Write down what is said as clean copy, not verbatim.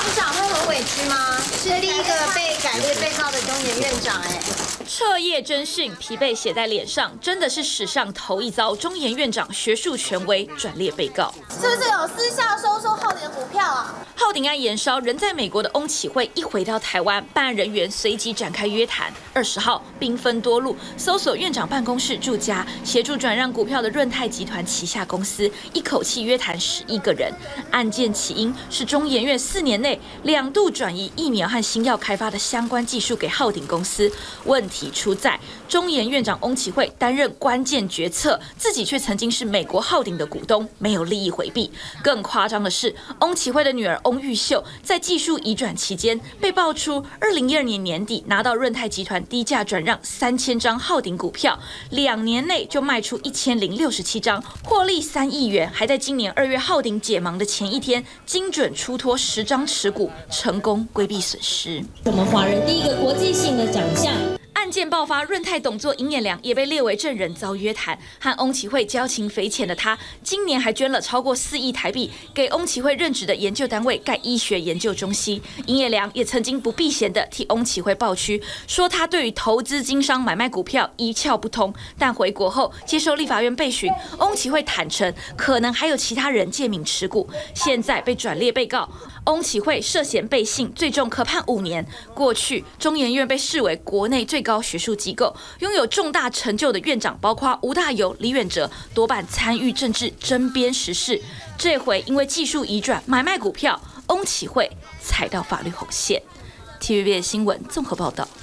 部长会很委屈吗？是第一个被改列被告的中研院长彻夜侦讯，疲惫写在脸上，真的是史上头一遭。中研院长学术权威转列被告， 是不是有私下收浩鼎的股票啊？ 浩鼎案延烧，人在美国的翁启惠一回到台湾，办案人员随即展开约谈。20号兵分多路，搜索院长办公室、住家，协助转让股票的润泰集团旗下公司，一口气约谈11个人。案件起因是中研院4年内2度转移疫苗和新药开发的相关技术给浩鼎公司，问题出在中研院长翁启惠担任关键决策，自己却曾经是美国浩鼎的股东，没有利益回避。更夸张的是，翁启惠的女儿翁玉秀在技术移转期间被爆出，2012年年底拿到润泰集团低价转让3000张浩鼎股票，2年内就卖出1067张，获利3亿元，还在今年2月浩鼎解盲的前一天，精准出脱10张持股，成功规避损失。 我们华人第一个国际性的奖项。 案件爆发，润泰董座尹衍良也被列为证人，遭约谈。和翁启惠交情匪浅的他，今年还捐了超过4亿台币给翁启惠任职的研究单位盖医学研究中心。尹衍良也曾经不避嫌的替翁启惠抱屈，说他对于投资经商买卖股票一窍不通。但回国后接受立法院备询，翁启惠坦承可能还有其他人借名持股，现在被转列被告。翁启惠涉嫌背信，最重可判5年。过去中研院被视为国内最高学术机构，拥有重大成就的院长包括吴大猷、李远哲，多半参与政治争编时事。这回因为技术移转买卖股票，翁启惠踩到法律红线。TVB 新闻综合报道。